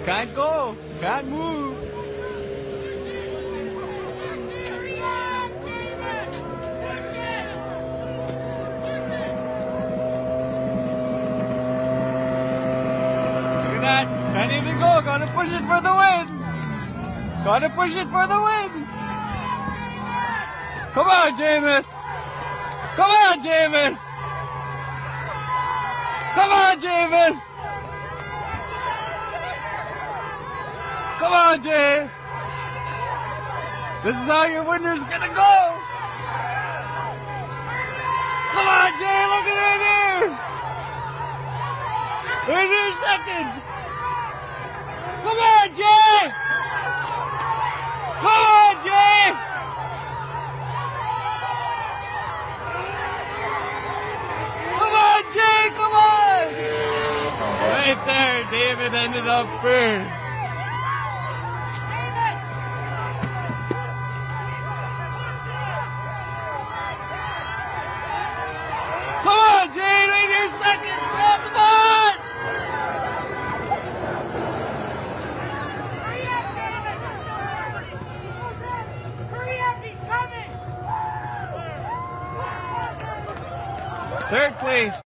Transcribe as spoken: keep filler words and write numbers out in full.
Can't go. Can't move. Look at that. Can't even go. Gotta push it for the win. Gotta push it for the win. Come on, James. Come on, James. Come on, James. Come on, Jay. This is how your winner's gonna go. Come on, Jay. Look at right here. Right here, second. Come on, Jay. Come on, Jay. Come on, Jay. Come on. Right there, David ended up first. Come on, Jay, right here, second. Yeah, come on. Hurry up, David. Hurry up, he's coming. Third place.